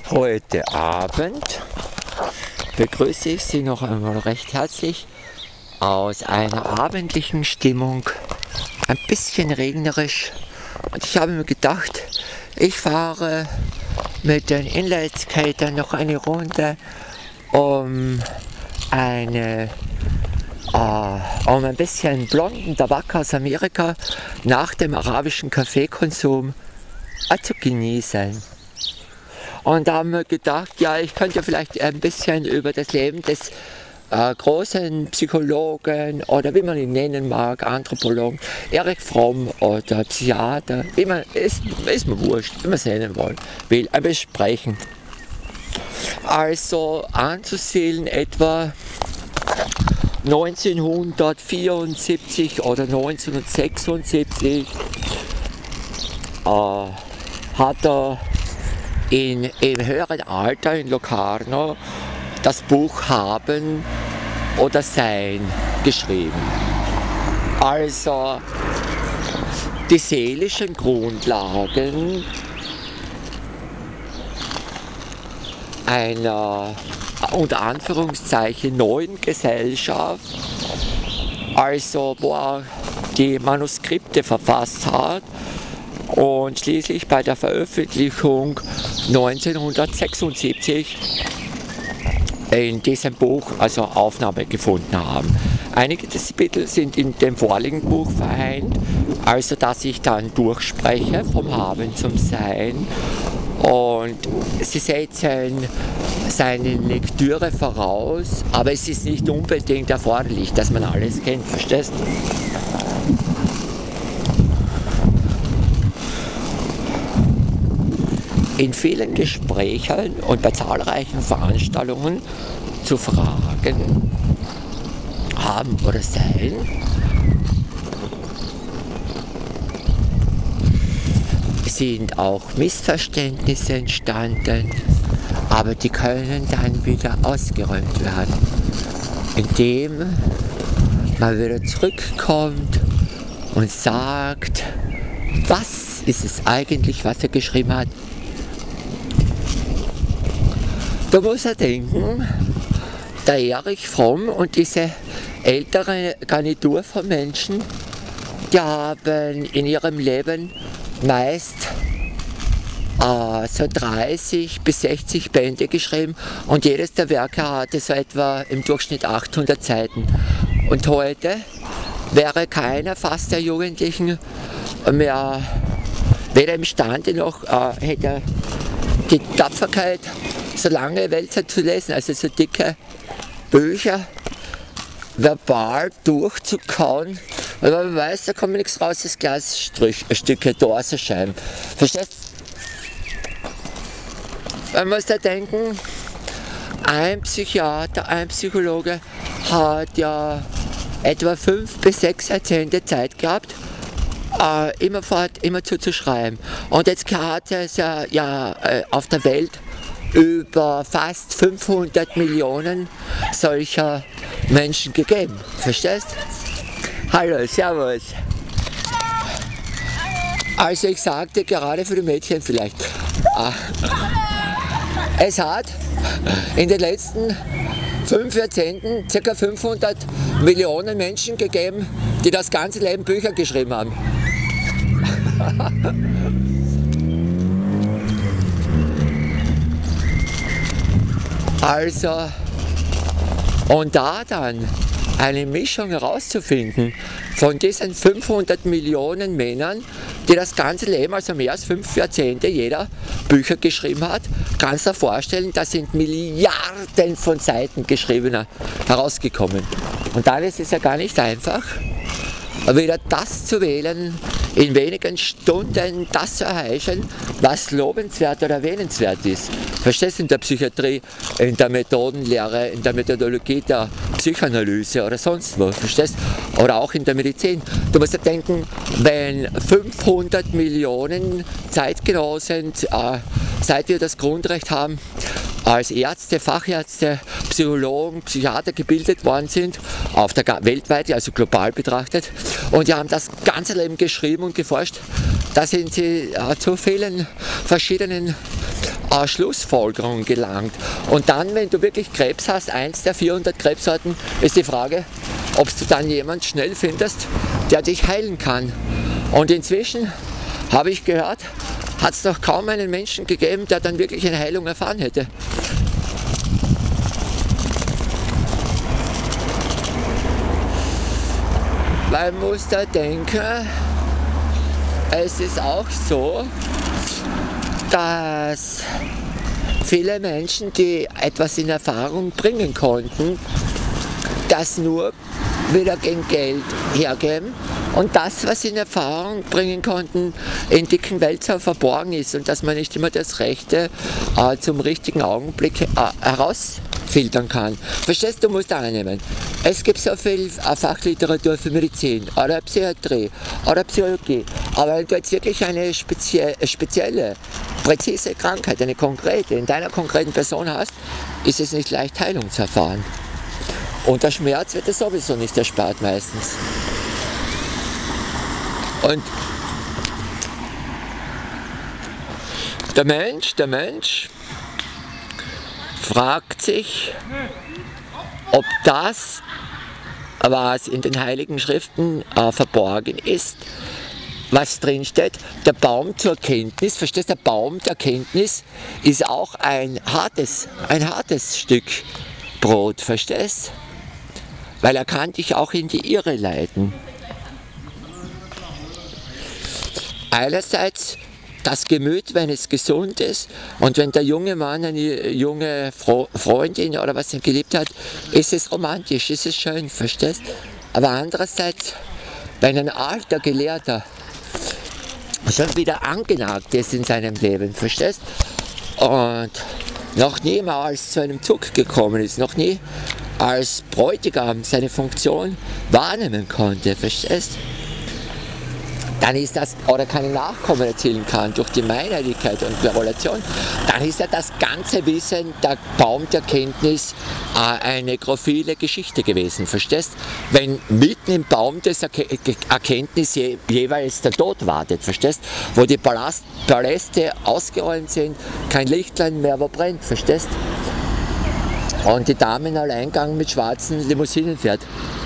Heute Abend begrüße ich Sie noch einmal recht herzlich aus einer abendlichen Stimmung, ein bisschen regnerisch. Und ich habe mir gedacht, ich fahre mit den Inline-Skatern noch eine Runde, um ein bisschen blonden Tabak aus Amerika nach dem arabischen Kaffeekonsum zu genießen. Und da haben wir gedacht, ja, ich könnte vielleicht ein bisschen über das Leben des großen Psychologen oder wie man ihn nennen mag, Anthropologen, Erich Fromm oder Psychiater, wie man, ist mir wurscht, wie man es nennen will, besprechen. Also anzusiedeln etwa 1974 oder 1976 hat er im höheren Alter in Locarno das Buch Haben oder Sein geschrieben. Also die seelischen Grundlagen einer unter Anführungszeichen neuen Gesellschaft, also wo er die Manuskripte verfasst hat und schließlich bei der Veröffentlichung 1976 in diesem Buch also Aufnahme gefunden haben. Einige der Kapitel sind in dem vorliegenden Buch vereint, also dass ich dann durchspreche vom Haben zum Sein, und sie setzen seine Lektüre voraus, aber es ist nicht unbedingt erforderlich, dass man alles kennt, verstehst du? In vielen Gesprächen und bei zahlreichen Veranstaltungen zu Fragen Haben oder Sein sind auch Missverständnisse entstanden, aber die können dann wieder ausgeräumt werden, indem man wieder zurückkommt und sagt, was ist es eigentlich, was er geschrieben hat. Da muss er denken, der Erich Fromm und diese ältere Garnitur von Menschen, die haben in ihrem Leben meist so 30 bis 60 Bände geschrieben und jedes der Werke hatte so etwa im Durchschnitt 800 Seiten. Und heute wäre keiner fast der Jugendlichen mehr weder imstande noch hätte die Tapferkeit, so lange Wälzer zu lesen, also so dicke Bücher verbal durchzukauen, weil man weiß, da kommt nichts raus, das Glasstücke, Dorsenscheiben. Verstehst du? Man muss da denken, ein Psychiater, ein Psychologe hat ja etwa 5 bis 6 Jahrzehnte Zeit gehabt, immerzu zu schreiben. Und jetzt hat es ja auf der Welt über fast 500 Millionen solcher Menschen gegeben. Verstehst? Hallo, servus. Also ich sagte gerade für die Mädchen vielleicht, es hat in den letzten 5 Jahrzehnten ca. 500 Millionen Menschen gegeben, die das ganze Leben Bücher geschrieben haben. Also, und da dann eine Mischung herauszufinden von diesen 500 Millionen Männern, die das ganze Leben, also mehr als 5 Jahrzehnte jeder Bücher geschrieben hat, kannst du dir vorstellen, da sind Milliarden von Seiten geschriebener herausgekommen. Und dann ist es ja gar nicht einfach, wieder das zu wählen, in wenigen Stunden das zu erheischen, was lobenswert oder erwähnenswert ist. Verstehst du, in der Psychiatrie, in der Methodenlehre, in der Methodologie der Psychoanalyse oder sonst wo, verstehst du? Oder auch in der Medizin. Du musst ja denken, wenn 500 Millionen Zeitgenossen, seit wir das Grundrecht haben, als Ärzte, Fachärzte, Psychologen, Psychiater gebildet worden sind, weltweit, also global betrachtet, und die haben das ganze Leben geschrieben und geforscht, da sind sie zu vielen verschiedenen Schlussfolgerung gelangt. Und dann, wenn du wirklich Krebs hast, eins der 400 Krebssorten, ist die Frage, ob du dann jemanden schnell findest, der dich heilen kann. Und inzwischen habe ich gehört, hat es noch kaum einen Menschen gegeben, der dann wirklich eine Heilung erfahren hätte. Man muss da denken, es ist auch so, dass viele Menschen, die etwas in Erfahrung bringen konnten, das nur wieder gegen Geld hergeben und das, was sie in Erfahrung bringen konnten, in dicken Wälzern verborgen ist und dass man nicht immer das Rechte zum richtigen Augenblick herausfiltern kann. Verstehst du, musst annehmen. Es gibt so viel Fachliteratur für Medizin oder Psychiatrie oder Psychologie, aber wenn du jetzt wirklich eine spezielle, präzise Krankheit, eine konkrete, in deiner konkreten Person hast, ist es nicht leicht, Heilung zu erfahren. Und der Schmerz wird es sowieso nicht erspart meistens. Und der Mensch fragt sich, ob das, was in den Heiligen Schriften verborgen ist, was drin steht, der Baum zur Erkenntnis, verstehst du, der Baum der Erkenntnis ist auch ein hartes Stück Brot, verstehst? Weil er kann dich auch in die Irre leiten. Einerseits das Gemüt, wenn es gesund ist und wenn der junge Mann eine junge Freundin oder was er geliebt hat, ist es romantisch, ist es schön, verstehst? Aber andererseits, wenn ein alter Gelehrter schon wieder angenagt ist in seinem Leben, verstehst? Und noch niemals zu einem Zug gekommen ist, noch nie als Bräutigam seine Funktion wahrnehmen konnte, verstehst? Dann ist das, oder keine Nachkommen erzielen kann durch die Meineidigkeit und Korrelation, dann ist ja das ganze Wissen, der Baum der Erkenntnis, eine nekrophile Geschichte gewesen, verstehst? Wenn mitten im Baum des Erkenntnis jeweils der Tod wartet, verstehst? Wo die Paläste ausgeräumt sind, kein Lichtlein mehr, wo brennt, verstehst? Und die Dame in Alleingang mit schwarzen Limousinen fährt.